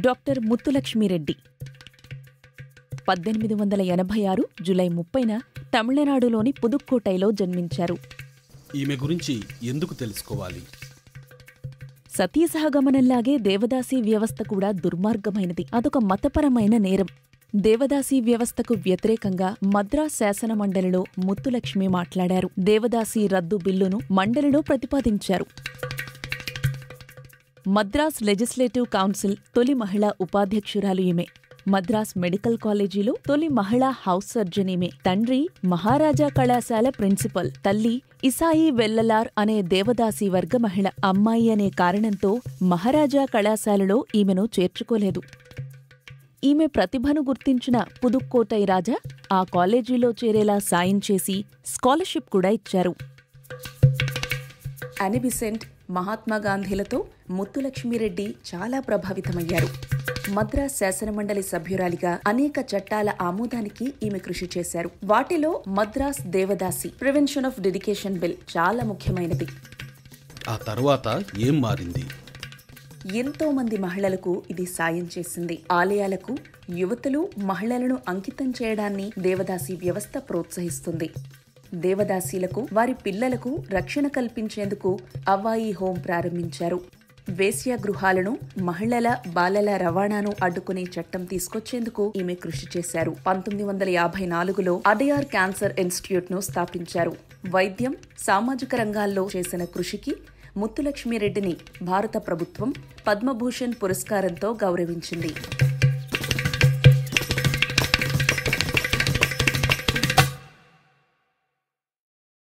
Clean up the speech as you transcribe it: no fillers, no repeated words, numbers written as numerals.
Doctor Muthulakshmi Reddy 1886 July 30న తమిళనాడులోని పుదుక్కోటైలో జన్మించారు. ఈమె గురించి ఎందుకు తెలుసుకోవాలి? సతీసహగమనంలాగే దేవదాసీ వ్యవస్థ కూడా దుర్మార్గమైనది. అదొక మతపరమైన నేరం. దేవదాసీ వ్యవస్థకు వ్యతిరేకంగా మద్రాస్ శాసనమండలిలో ముత్తులక్ష్మి మాట్లాడారు. దేవదాసీ రద్దు బిల్లును మండలిలో ప్రతిపాదించారు. మద్రాస్ లెజిస్లేటివ్ కౌన్సిల్ తొలి మహిళా ఉపాధ్యక్షురాలు ఈమె. మద్రాస్ మెడికల్ కాలేజీలో తొలి మహిళా హౌస్ సర్జన్ ఈమె. తండ్రి మహారాజా కళాశాల ప్రిన్సిపల్, తల్లి ఇసాయి వెల్లలార్ అనే దేవదాసీ వర్గ మహిళ. అమ్మాయి అనే కారణంతో మహారాజా కళాశాలలో ఈమెను చేర్చుకోలేదు. ఈమె ప్రతిభను గుర్తించిన పుదుక్కోటై రాజా ఆ కాలేజీలో చేరేలా సాయం చేసి స్కాలర్షిప్ కూడా ఇచ్చారు. అనీ బెసెంట్, మహాత్మాగాంధీలతో ముత్తులక్ష్మిరెడ్డి చాలా ప్రభావితమయ్యారు. మద్రాస్ శాసనమండలి సభ్యురాలిగా అనేక చట్టాల ఆమోదానికి ఈమె కృషి చేశారు. వాటిలో Madras Devadasi prevention of dedication bill చాలా ముఖ్యమైనది. ఆ తర్వాత ఏం మారింది? ఎంతో మంది మహిళలకు ఇది సాయం చేసింది. ఆలయాలకు యువతులు, మహిళలను అంకితం చేయడాన్ని దేవదాసీ వ్యవస్థ ప్రోత్సహిస్తుంది. దేవదాసీలకు, వారి పిల్లలకు రక్షణ కల్పించేందుకు అవ్వాయి హోం ప్రారంభించారు. వేశ్యాగృహాలను, మహిళల, బాలల రవాణాను అడ్డుకునే చట్టం తీసుకొచ్చేందుకు ఈమె కృషి చేశారు. 1954లో అడయార్ క్యాన్సర్ ఇన్స్టిట్యూట్ ను స్థాపించారు. వైద్యం, సామాజిక రంగాల్లో చేసిన కృషికి ముత్తులక్ష్మిరెడ్డిని భారత ప్రభుత్వం పద్మభూషణ్ పురస్కారంతో గౌరవించింది.